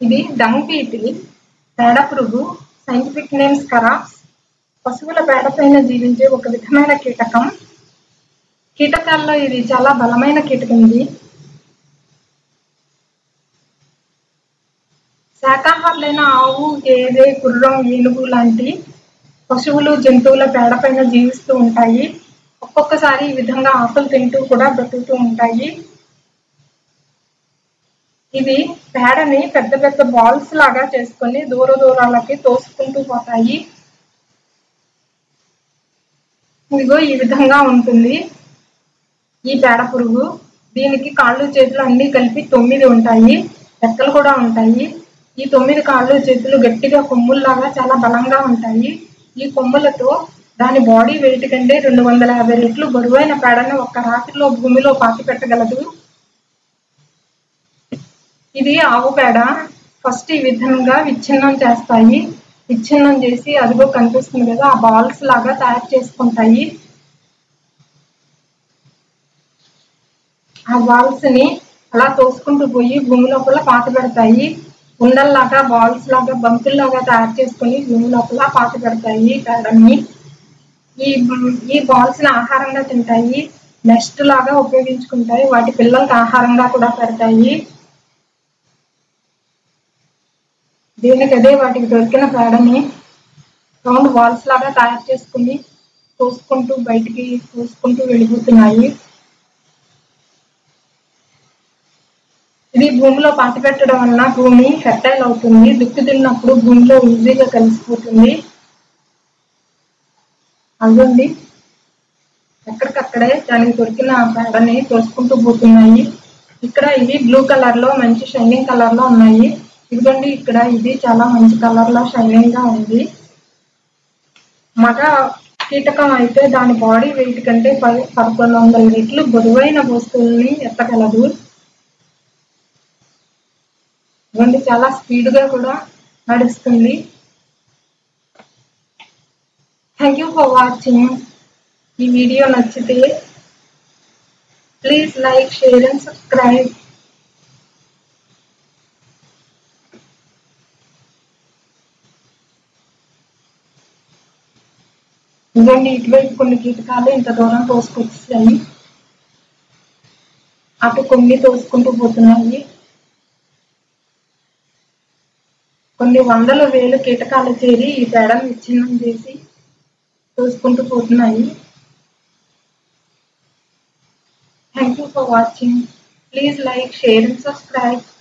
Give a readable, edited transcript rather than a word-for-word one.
ఇది dung beetle, పేడ పురుగు. Scientific name scarabs. పశువుల పేడపైన జీవించే ఒక విధమైన కీటకం. కీటకాల్లో ఇది చాలా బలమైన కీటకం. ఇది శాకాహారులైన ఆవు, గేదె, గుర్రం, ఏనుగు లాంటి పశువులు, జంతువుల పేడపైన జీవిస్తూ ఉంటాయి. ఒక్కొక్కసారి ఈ విధంగా ఆకులు తింటూ కూడా బ్రతుకుతూ ఉంటాయి. ఇవి పేడని పెద్ద పెద్ద బాల్స్ లాగా చేసుకొని దూరాలకి తోసుకుంటూ పోతాయి. ఇదిగో ఈ విధంగా ఉంటుంది ఈ పేడ పురుగు. దీనికి కాళ్ళు చేతులు అన్ని కలిపి 9 ఉంటాయి. రెక్కలు కూడా ఉంటాయి. ఈ 9 కాళ్ళు చేతులు గట్టిగా కొమ్ముల్లాగా చాలా బలంగా ఉంటాయి. ఈ కొమ్ములతో దాని బాడీ వెయిట్ కంటే 250 రెట్లు బరువైన పేడను ఒక్క రాత్రిలో భూమిలో పాతి పెట్టగలదు. ఇది ఆవు పేడ. ఫస్ట్ ఈ విధంగా విచ్ఛిన్నం చేస్తాయి. విచ్ఛిన్నం చేసి అదిగో కనిపిస్తుంది కదా, ఆ బాల్స్ లాగా తయారు చేసుకుంటాయి. ఆ బాల్స్ ని అలా తోసుకుంటూ పోయి భూమి లోపల పాతి పెడతాయి. ఉండల్లాగా, బాల్స్ లాగా, బంతుల్లాగా తయారు చేసుకుని భూమి లోపల పాతి పెడతాయి పేడని. ఈ బాల్స్ ని ఆహారంగా తింటాయి. నెస్ట్ లాగా ఉపయోగించుకుంటాయి. వాటి పిల్లలకి ఆహారంగా కూడా పెడతాయి. దేనికదే వాటికి దొరికిన పేడని రౌండ్ బాల్స్ లాగా తయారు చేసుకుని తోసుకుంటూ బయటికి తోసుకుంటూ వెళ్ళిపోతున్నాయి. ఇది భూమిలో పాతి పెట్టడం వల్ల భూమి ఫెర్టైల్ అవుతుంది. దుక్కి దున్నినప్పుడు భూమిలో ఈజీగా కలిసిపోతుంది. అదండి, ఎక్కడికక్కడే దానికి దొరికిన పేడని తోసుకుంటూ పోతున్నాయి. ఇక్కడ ఇవి బ్లూ కలర్ లో మంచి షైనింగ్ కలర్ లో ఉన్నాయి. ఇదిగోండి, ఇక్కడ ఇది చాలా మంచి కలర్ లో షైనింగ్ గా ఉంది. మగ కీటకం అయితే దాని బాడీ వెయిట్ కంటే 1100 రెట్లు బరువైన వస్తువుల్ని ఎత్తగలదు. ఇదిగోండి, చాలా స్పీడ్ గా కూడా నడుస్తుంది. Thank you for watching. ఈ వీడియో నచ్చితే please like, share and subscribe. ఇదిగోండి, ఇటువైపు కొన్ని కీటకాలు ఇంత దూరం తోసుకొచ్చాయి. అటు కొన్ని తోసుకుంటూ పోతున్నాయి. కొన్ని వందల వేల కీటకాలు చేరి ఈ పేడను విచ్ఛిన్నం చేసి తోసుకుంటూ పోతున్నాయి. Thank you for watching. Please like, share and subscribe.